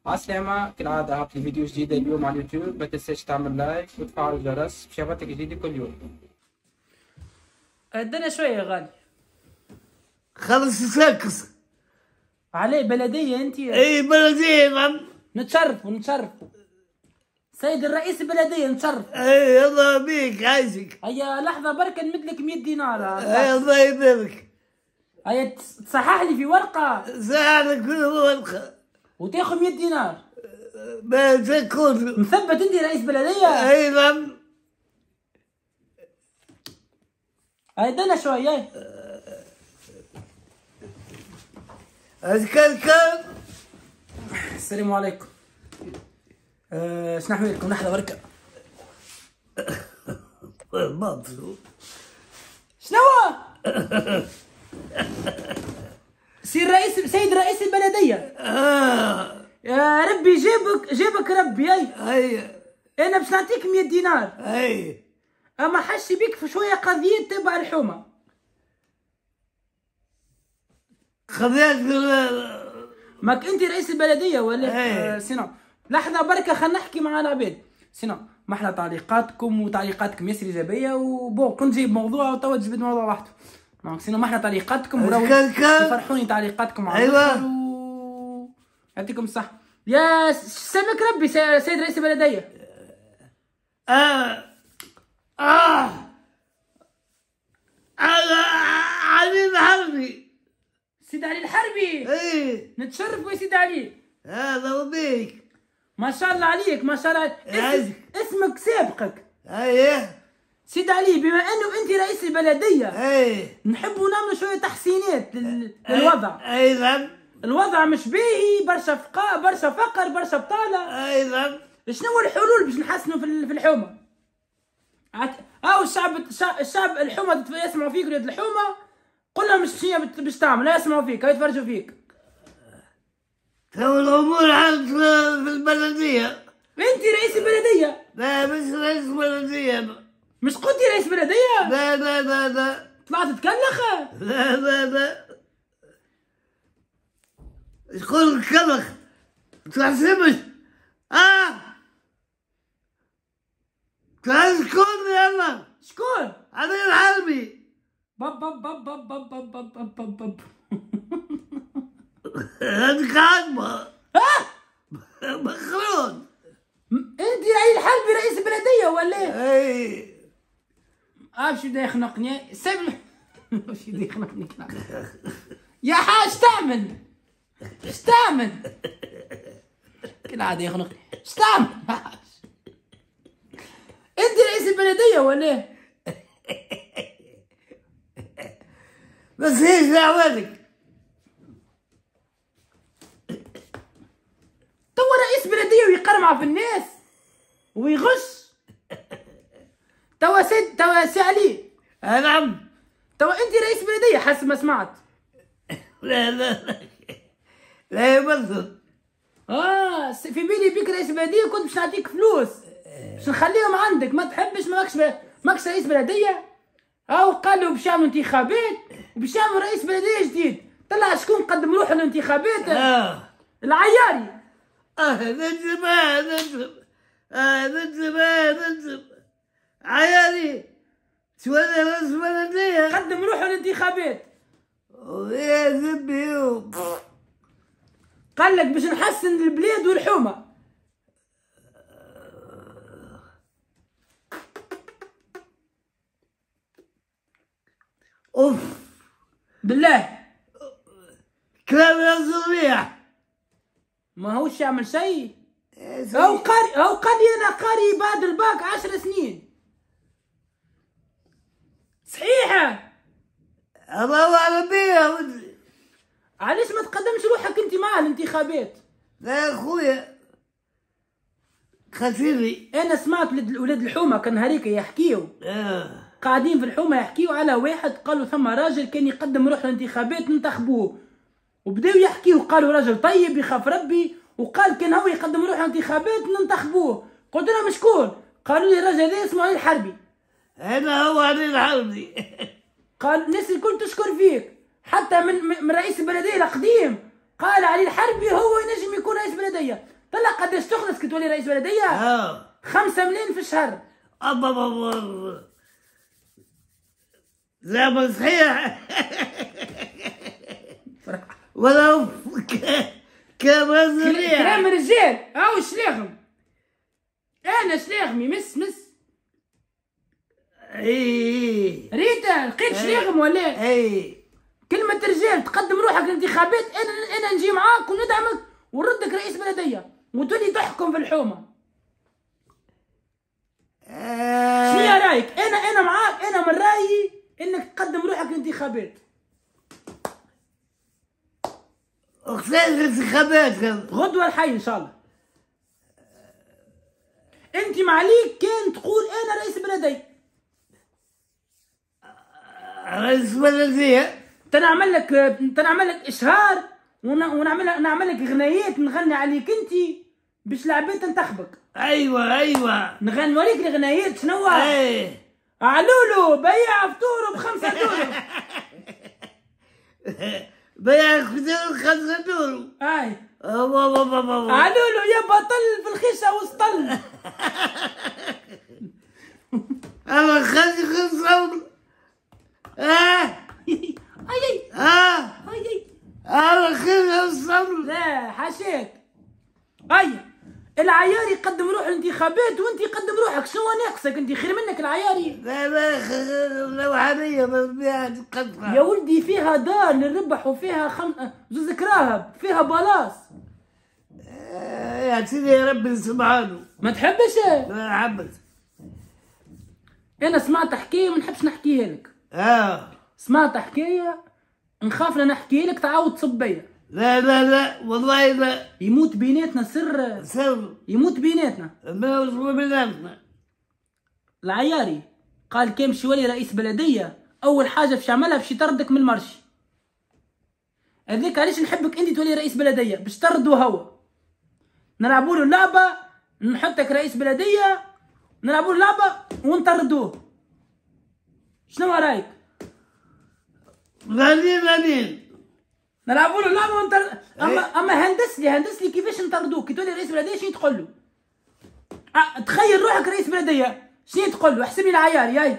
عالسلامة، كالعادة هبط فيديو جديد اليوم على اليوتيوب. ما تنساش تعمل لايك وتفعل الجرس باش يوصلك جديد كل يوم. ادنا شوية يا غالي. خلص ساكس. عليه بلدية انت؟ اي بلدية نعم. نتشرفوا سيد الرئيس البلدية نتشرف. اي الله بيك عايزك. هيا لحظة بركة نمدلك 100 دينار. اي الله يبارك. هيا تصحح لي في ورقة. ساعدك في الورقة وتاخذ 100 دينار. ما تكون مثبت انت رئيس بلدية؟ اي نعم. هيا ادنا شوية. كان السلام عليكم. شنو احوالكم؟ لحظة بركة. مبسوط. شنو سيد رئيس البلدية. يا ربي جابك ربي. اي انا باش نعطيك 100 دينار. اي اما حشي بيك في شويه قضيه تبع الحومه. خذيت ماك انت رئيس البلديه ولا؟ سينو لحظه بركه خلينا نحكي مع العباد. سينو ما احلى تعليقاتكم وتعليقاتكم ياسر ايجابيه وبون كنت جايب موضوع وتوا تجبد موضوع وحده. دونك سينو ما احلى تعليقاتكم يفرحوني تعليقاتكم. ايوه يعطيكم الصحه. يا سامك ربي سيد رئيس البلديه. علي الحربي. سيد علي الحربي. اي نتشرفوا يا سيد علي. هذا وبيك. ما شاء الله عليك ما شاء الله. اسمك سابقك. اي سيد علي بما انه انت رئيس البلديه نحبوا نعملوا شويه تحسينات للوضع. اي نعم. الوضع مش باهي، برشا فقر برشا بطاله. اي نعم. شنو الحلول باش نحسنوا في الحومه؟ او الشعب الحومه يسمعوا فيك ولاد الحومه. قل لهم شنو باش تعمل، لا يسمعوا فيك يتفرجوا فيك. تو الامور عاد في البلديه. انت رئيس البلديه؟ لا مش رئيس بلديه. مش قلتي رئيس بلديه؟ لا لا لا لا. طلعت تكلخه؟ لا لا لا. شكون كلخ؟ تحسبش؟ شكون يلا؟ شكون؟ علي الحربي. بب بب بب بب بب بب بب بب. هذيك عاجبة. مخرون. انت علي الحربي رئيس البلديه ولا؟ اي شو بدا يخنقني؟ سيب شو بدا يخنقني يا حاج تعمل؟ ايش تعمل؟ كالعادة يخنقني. ايش تعمل؟ انت رئيس البلديه ولا؟ بس ايش دعوتك؟ توا رئيس بلديه ويقرمع في الناس ويغش. توا سي علي. نعم. توا انت رئيس بلديه حسب ما سمعت. لا لا لا لا يمثل. في بالي بيك رئيس بلديه كنت باش نعطيك فلوس باش نخليهم عندك. ما تحبش ماكش رئيس بلديه. قالوا باش يعملوا انتخابات وباش يعملوا رئيس بلديه جديد. طلع شكون قدم روحه للانتخابات؟ العياري. نجم عيالي شو هذا رئيس بلديه قدم روحه للانتخابات. يا ذبي. قال لك باش نحسن البلاد والحومه. اوف بالله كلام الريح. ما هوش يعمل شيء. هو قال لي انا قاري بعد الباك 10 سنين. صحيحه. الله اعلم بيها. علاش ما تقدمش روحك انت مع الانتخابات؟ لا يا خويا خسرني. انا سمعت ولاد الحومه كان هريك يحكيو. قاعدين في الحومه يحكيو على واحد قالوا ثم راجل كان يقدم روح للانتخابات ننتخبوه. وبداو يحكيو قالوا راجل طيب يخاف ربي وقال كان هو يقدم روح للانتخابات ننتخبوه. قلت لهم شكون؟ قالوا لي الراجل هذا اسمه علي الحربي. انا هو علي الحربي. قال الناس الكل تشكر فيك حتى من رئيس البلديه القديم. قال علي الحربي هو ينجم يكون رئيس بلديه. والله قداش تخلص كي تولي رئيس بلديه؟ 5 ملايين في الشهر. أبا لا صحيح. ولو كلام كلام رجال. هاو شلاغم انا شلاغمي مس اي ريتا لقيت شلاغم ولا؟ اي كلمة رجال تقدم روحك للانتخابات، انا نجي معاك وندعمك ونردك رئيس بلدية وتولي تحكم في الحومة. شنو رايك؟ انا معاك، انا من رايي انك تقدم روحك للانتخابات. وقتاش الانتخابات غدوة الحي ان شاء الله. انت معليك كان تقول انا رئيس بلدية. رئيس بلدية تنعمل لك اشهار ونعمل لك غنايات نغني عليك انت باش العباد تنتخبك. ايوه نوريك الغنايات شنو. اي علولو بيع فطور ب5 دولار. بيع فطور 5 دولار. اي الله علولو يا بطل في الخيشه وسطل. انا خلي 5 دولار. اي انا خلي 5 دولار. لا حاشاك. اي العياري يقدم روح الانتخابات وانت قدم روحك. شنو ناقصك انت؟ خير منك العياري. لا لوحانية بيها تقطع يا ولدي فيها دار للربح وفيها زوز كراهب، فيها بلاص. يعطيني يا ربي سبحانه. ما تحبش؟ لا حبت. انا سمعت حكايه ما نحبش نحكيها لك. سمعت حكايه نخاف لا نحكي لك تعاود تصب بيا. لا والله لا. يموت بيناتنا سر يموت بيناتنا. بيناتنا. العياري قال كان باش يولي رئيس بلديه اول حاجه باش يعملها باش يطردك من المرشي. هذيك علاش نحبك انت تولي رئيس بلديه باش تردوا هو. نلعبوا له اللعبه نحطك رئيس بلديه، نلعبوا له لعبه ونطردوه. شنو رايك؟ غالين نلعبوا له لعبه ونطرد. اما هندس لي كيفاش نطردوك كي تولي رئيس بلديه. شنو تقول له؟ تخيل روحك رئيس بلديه شنو تقول له؟ احسب لي العياري. ياي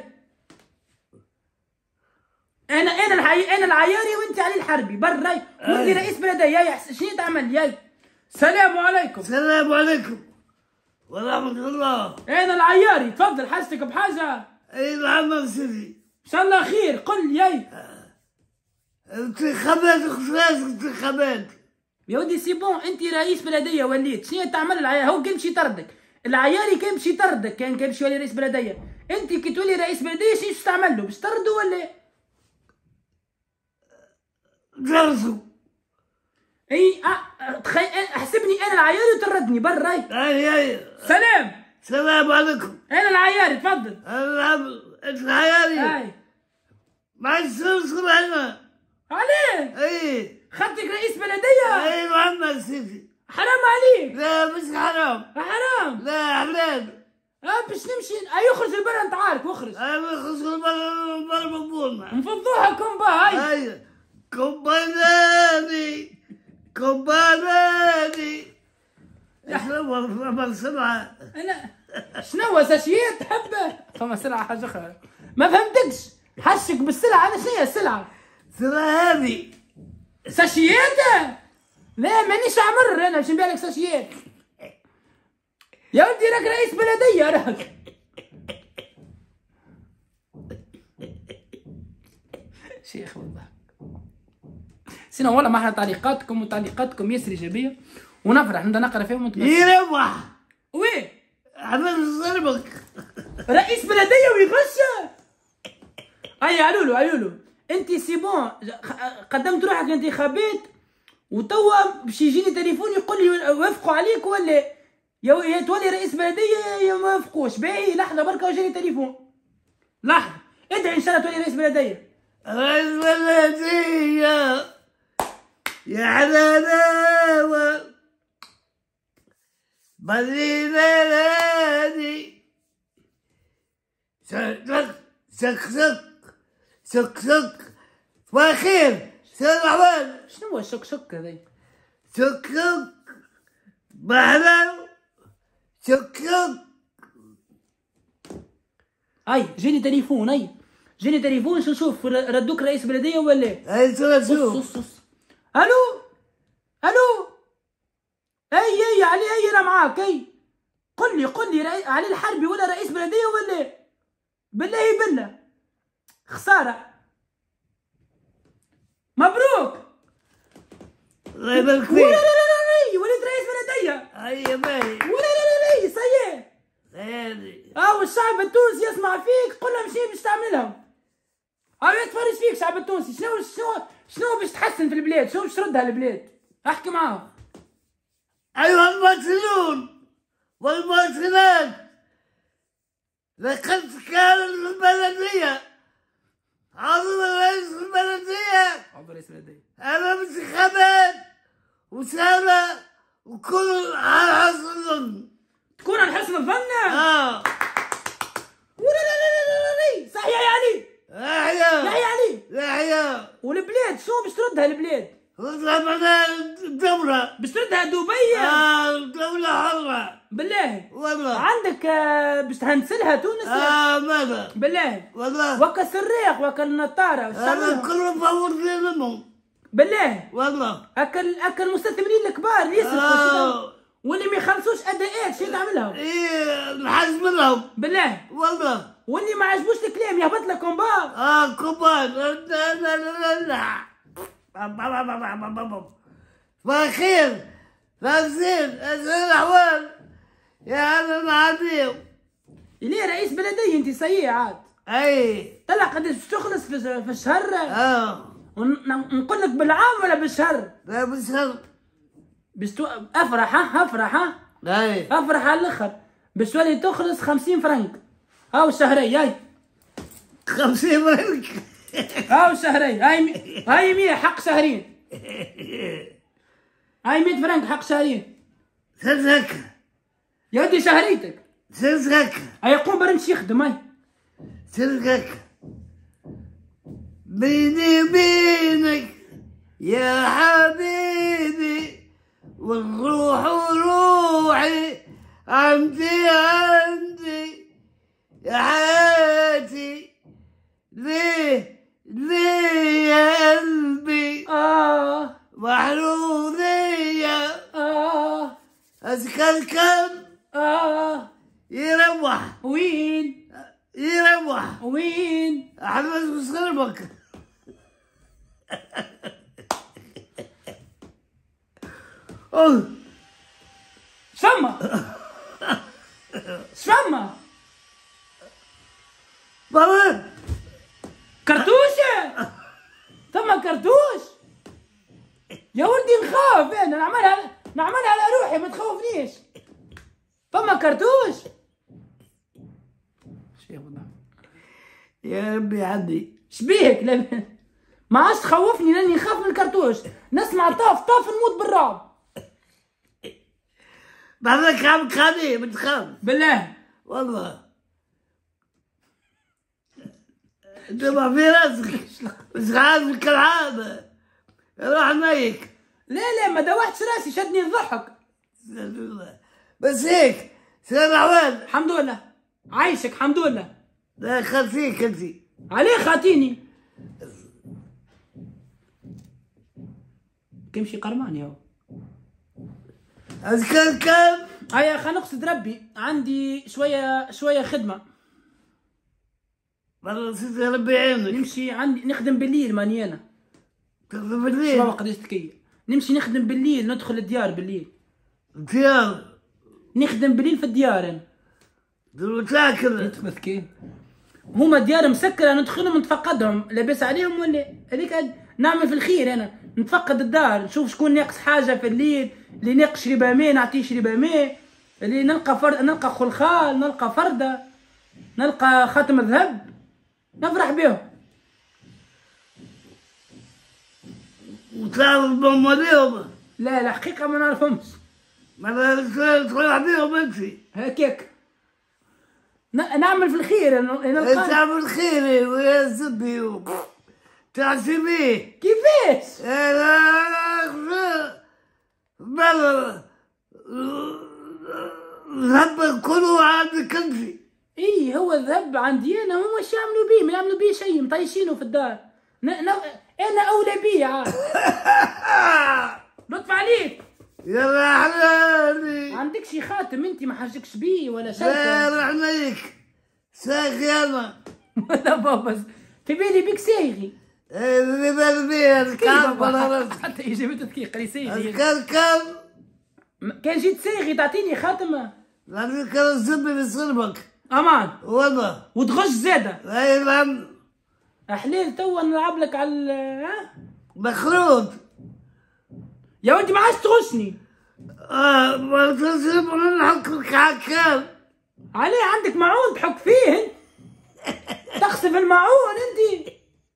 انا العياري وانت علي الحربي برا. وانت رئيس بلديه. ياي شنو تعمل؟ ياي السلام عليكم. السلام عليكم ورحمة الله. انا العياري. تفضل حاجتك بحاجه؟ اي نعم سيدي. ان شاء الله خير. قل ياي. انتخابات خصاص انتخابات. يا ودي سي بون انت رئيس بلديه وليت. شنو تعمل العياري؟ هو كان باش يطردك. العياري كان باش يطردك. كان باش يولي رئيس بلديه. انت كي تولي رئيس بلديه شنو باش تعمل له؟ باش تطردوا ولا؟ درسوا. اي تخيل احسبني انا العياري وتردني برا. اي سلام. السلام عليكم. انا العياري. تفضل. انت العياري. اي ما يصير هنا. عليه. اي خدتك رئيس بلديه. اي نعم سيدي. حرام عليك. لا مش حرام. حرام. لا حلال. باش نمشي يخرج البلد. انت عارف واخرج. انا خصو البر مبونا. نفضوها كومبا. هاي اي كومباناني شنو سمعة. انا شنو ساشيات تحبه؟ فما سلعه حاجه اخرى ما فهمتكش. حشك بالسلعه. انا شنو هي السلعه؟ سلعة هذه ساشيات. لا مانيش عمر انا باش نبيع لك ساشيات. يا ولدي راك رئيس بلديه راك. شيخ والله. سينا والله ما احنا تعليقاتكم ياسر ايجابيه ونفرح نقرا فيهم ونتبسم. يربح. وين؟ عمل ضربك. رئيس بلديه ويغش. اي علولو انت سي بون قدمت روحك للانتخابات وتوا باش يجيني تليفون يقول لي وافقوا عليك ولا يا تولي رئيس بلديه يا ما وافقوش. باهي لحظه بركه وجاني تليفون. لحظه ادعي ان شاء الله تولي رئيس بلديه. رئيس بلديه يا حلاوه مدينة سك واخير سلام. شنو هو الشك هذا؟ سك بحلو شك شك. اي جيني تليفون، جيني تليفون شو نشوف ردوك رئيس بلديه ولا ايه؟ اي ترى شوف. صص. الو اي علي انا معاك. قل لي علي الحربي ولا رئيس بلديه ولا ايه؟ بالله خساره. مبروك. الله يبارك فيك. وليت رئيس بلديه. هيا باي. ولا سيء. هادي. والشعب التونسي يسمع فيك، قل لهم شنو باش تعملهم. يتفرج فيك الشعب التونسي، شنو باش تحسن في البلاد، شنو باش تردها البلاد، احكي معاهم. ايها المواطنون والمواطنات، لقد كان البلدية عضو رئيس البلدية أمام انتخابات وسهلة وكل على حسن الظن. تكون على حسن الظن؟ لا صحيح يا علي. يا علي. والبلاد شنو باش تردها البلاد؟ ردها معناها الدولة. باش تردها دبي؟ دولة حرة. بالله؟ والله. عندك باش تهندسلها تونس؟ ماذا؟ بالله؟ والله. وكا السراق وكا النطارة هذا كله مفوض منهم. بالله؟ والله. أكل المستثمرين الكبار اللي يسرقوا واللي ما يخلصوش أداءات شو تعملهم؟ نحاسب لهم. بالله؟ والله. واللي ما عجبوش الكلام يهبط لك كومبار. كومبار. فخير فزين الأحوال يا هذا العظيم. ليه رئيس بلدية انت سيء عاد؟ اي طلع قداش باش تخلص في الشهر؟ نقول لك بالعام ولا بالشهر؟ لا بالشهر. افرح اي افرح على الاخر باش تولي تخلص 50 فرنك. الشهري هاي 50 فرنك. الشهري هاي 100 حق شهرين. هاي 100 فرنك حق شهرين. سلسك يا ودي شهريتك. سلسك يقوم برمش يخدم. هاي سلسك بيني وبينك يا حبيبي، والروح روحي عندي يا حياتي. ليه يا قلبي محروذية. أذكى الكم يروح. وين أحمد بصربك. شمع بابا كرتوشة. ثم كرتوش يا ولدي نخاف انا نعملها على روحي ما تخوفنيش. ثم كرتوش يا ربي عندي شبيك؟ ما عادش تخوفني لاني نخاف من الكرتوش. نسمع طاف نموت بالرعب. بعدك عم خاني بتخاف بالله والله. دمع في راسك مش عارف كالعادة. روح نايك. لا ما دوحتش راسي، شدني الضحك بس هيك سير عوان. الحمد لله عايشك الحمد لله. لا خاطيك انت. عليه خاطيني كمشي قرمان ياهو. أذكر كم؟ هيا خلينا نقصد ربي عندي شوية خدمة. والله نسيت ربي يعينك. نمشي عندي نخدم بالليل ماني أنا. تخدم بالليل؟ شباب قداش تكية. نمشي نخدم بالليل، ندخل الديار بالليل. الديار؟ نخدم بالليل في الديار أنا. تاكل؟ مسكين. هما ديار مسكرة ندخلهم نتفقدهم، لاباس عليهم ولا؟ هذيك نعمل في الخير أنا، نتفقد الدار، نشوف شكون ناقص حاجة في الليل، اللي ناقص شريبة ماء نعطيه شريبة ماء، اللي نلقى خلخال، نلقى فردة، نلقى خاتم ذهب، نفرح بهم. وتعرف بهم اليوم؟ لا حقيقة ما نعرفهمش. ما تفرح بهم انت؟ هكاك. نعمل في الخير نلقى. تعمل الخير ويا زبي تعسي بيه. كيفاش؟ لا ذهب كله عندك انت. اي هو الذهب عندي انا، هم ايش يعملوا بيه؟ ما يعملوا بيه شيء، مطيشينه في الدار. انا اولى بيه عاد. لطف عليك. يا حلالي. عندك شي خاتم انت ما حاجكش بيه ولا شيء؟ لا رحميك ساقي انا. ولا بابا في بالي بك سايغي. اللي بالبيه الكعب على راسك. حتى يجي بنت دقيقة لي سايغي. الكركر. كان جيت سايغي تعطيني خاتمة. نعطيك الزبي في صلبك. امان. والله. وتغش زادة. اي نعم. احليل توا نلعب لك على ها؟ مخروط. يا ولدي ما عادش تغشني. ما تصيب نحك لك حكام. عليه عندك معون تحك فيه؟ تغسل المعون انت.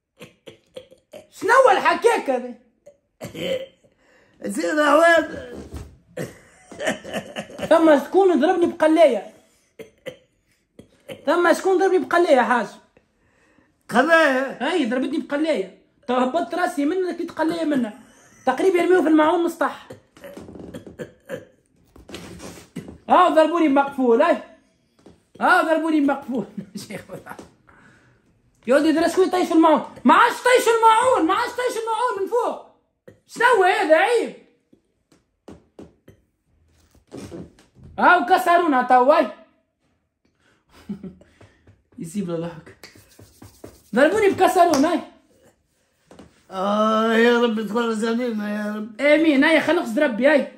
شنو الحكاك هذا؟ زين عواد. ثم شكون ضربني بقلاية؟ ثم شكون ضربني بقلاية يا حاج؟ قلاية؟ هاي ضربتني بقلاية، هبطت راسي منها كنت قلاية منها، تقريبا يرميوه في المعون مسطح. ها ضربوني بمقفول، ها ضربوني بمقفول. شيخ يا ولدي درا شكون يطيش في المعون؟ ما عادش طيش المعون، ما عادش طيش المعون من فوق. شنو هذا عيب؟ ها وكسرونا توا. يسيب له ضحك. ضربوني بكسرونا. يا رب تخلص علينا يا رب. امين. هيا خلينا نقصد ربي. هاي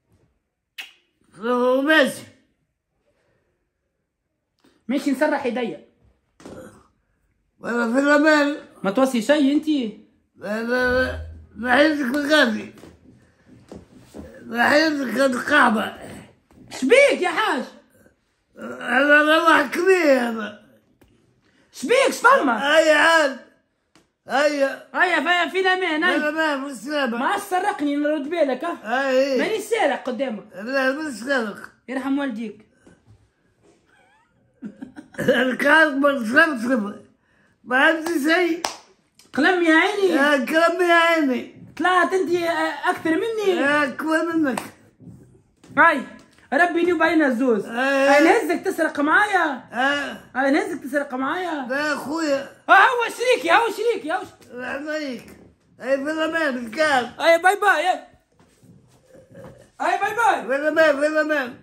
ماشي ماشي نسرح يديا. وانا في الامان. ما توصي شيء انتي؟ لا نحيزك الغازي. نحيزك القاعدة. شبيك يا حاج؟ انا روح كبير انا. شبيك شفما؟ هيا عاد. هيا في الامان. في الامان بالسلامة. ما عادش سرقني نرد بالك. ماني سارق قدامك. لا بالسلامة. يرحم والديك. الكلام ما ما عندي شيء. قلم يا عيني. كلام يا عيني. طلعت انت اكثر مني. اكبر منك. هاي ربي ينوب علينا الزوز. نهزك تسرق معايا. نهزك تسرق معايا. لا اخويا. هو شريكي هو شريكي هو. عليك. هاي في الامان الكلام. هاي باي باي. هاي باي باي. في الامان في الامان.